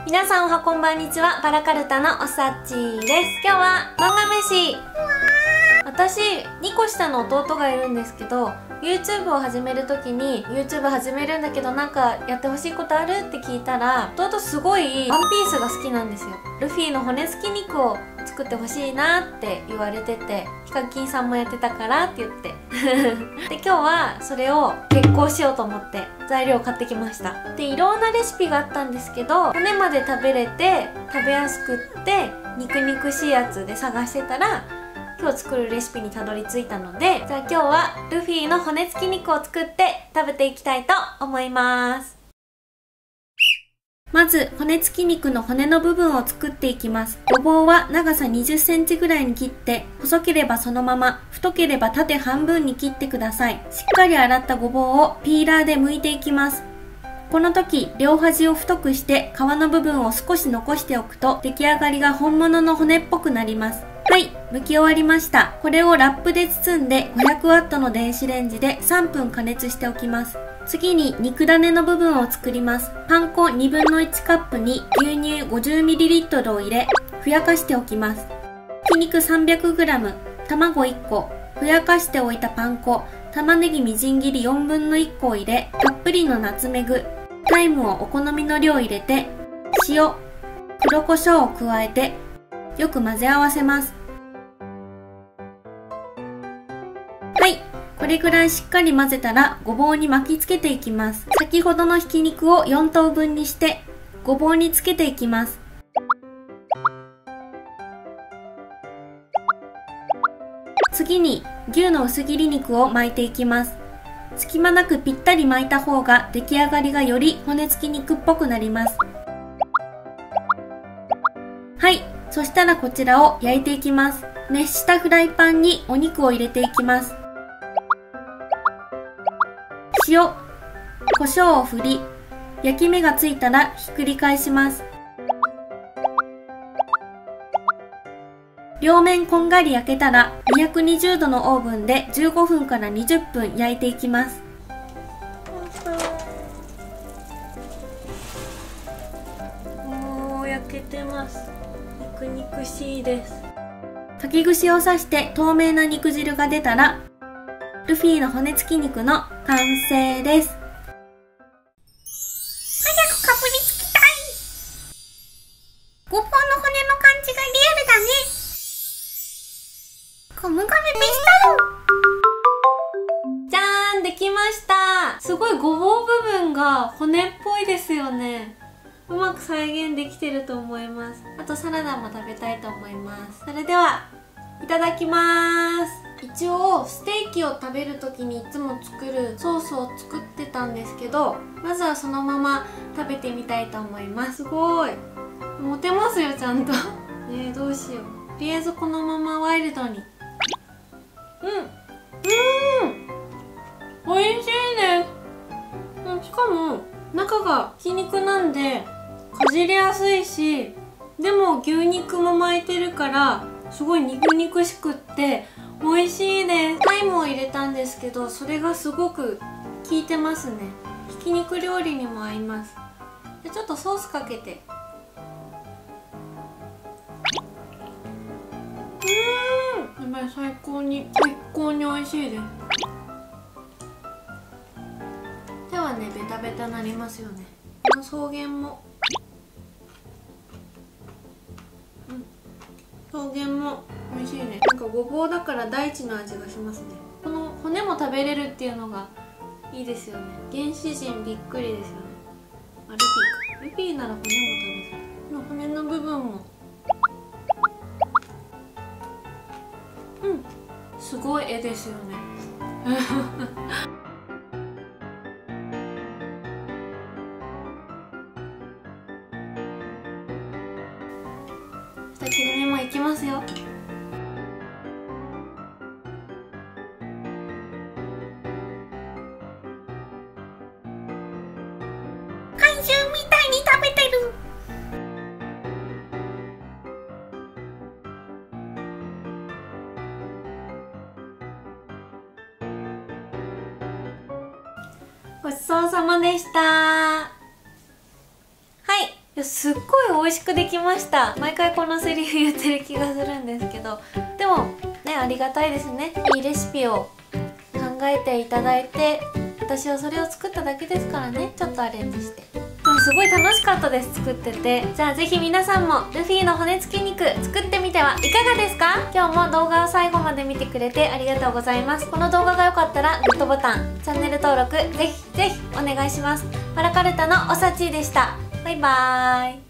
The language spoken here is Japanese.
皆さんおはこんばんにちは、バラカルタのおさっちです。今日は漫画飯。私2個下の弟がいるんですけど、 YouTube を始める時に YouTube 始めるんだけどなんかやってほしいことあるって聞いたら、弟すごいワンピースが好きなんですよ。ルフィの骨付き肉を作ってほしいなって言われてて、ヒカキンさんもやってたからって言ってで今日はそれを決行しようと思って材料を買ってきました。でいろんなレシピがあったんですけど、骨まで食べれて食べやすくって肉々しいやつで探してたら今日作るレシピにたどり着いたので、じゃあ今日はルフィの骨付き肉を作って食べていきたいと思います。まず骨付き肉の骨の部分を作っていきます。ごぼうは長さ20センチぐらいに切って、細ければそのまま、太ければ縦半分に切ってください。しっかり洗ったごぼうをピーラーで剥いていきます。この時両端を太くして皮の部分を少し残しておくと出来上がりが本物の骨っぽくなります。はい、剥き終わりました。これをラップで包んで 500W の電子レンジで3分加熱しておきます。次に肉種の部分を作ります。パン粉1/2カップに牛乳 50ml を入れふやかしておきます。ひき肉 300g、 卵1個、ふやかしておいたパン粉、玉ねぎみじん切り1/4個を入れ、たっぷりのナツメグ、タイムをお好みの量入れて、塩、黒胡椒を加えてよく混ぜ合わせます。はい、これぐらいしっかり混ぜたらごぼうに巻きつけていきます。先ほどのひき肉を4等分にしてごぼうにつけていきます。次に牛の薄切り肉を巻いていきます。隙間なくぴったり巻いた方が出来上がりがより骨付き肉っぽくなります。はい、そしたらこちらを焼いていきます。熱したフライパンにお肉を入れていきます。塩、胡椒を振り、焼き目がついたらひっくり返します。両面こんがり焼けたら220度のオーブンで15分から20分焼いていきます。おー、焼けてます。肉々しいです。竹串を刺して透明な肉汁が出たらルフィの骨付き肉の完成です。 早くかぶりつきたい。ごぼうの骨の感じがリアルだね。ゴムゴムペスじゃーん、できました。すごいごぼう部分が骨っぽいですよね。うまく再現できてると思います。あとサラダも食べたいと思います。それではいただきます。一応ステーキを食べる時にいつも作るソースを作ってたんですけど、まずはそのまま食べてみたいと思います。すごい持てますよちゃんとねえ、どうしよう。とりあえずこのままワイルドに。美味しいです。しかも中がひき肉なんでかじりやすいし、でも牛肉も巻いてるからすごい肉々しくって美味しいです。タイムを入れたんですけど、それがすごく効いてますね。ひき肉料理にも合います。でちょっとソースかけて、やばい、最高に美味しいです。手はねベタベタなりますよね。この草原も草原も美味しいね。なんかごぼうだから大地の味がしますね。この骨も食べれるっていうのがいいですよね。原始人びっくりですよね。あ、ルフィか。ルフィなら骨も食べる。この骨の部分もすごい絵ですよね2切れ目もいきますよ。 怪獣みたいに食べてる。 ごちそうさまでした。はい、 やすっごい美味しくできました。毎回このセリフ言ってる気がするんですけど、でもね、ありがたいですね。いいレシピを考えていただいて、私はそれを作っただけですからね。ちょっとアレンジして、でもすごい楽しかったです、作ってて。じゃあぜひ皆さんもルフィの骨付き肉作ってみてはいかがですか？今日も動画を最後まで見てくれてありがとうございます。この動画が良かったらグッドボタン、チャンネル登録ぜひぜひお願いします。パラカルタのおさちーでした。バイバーイ。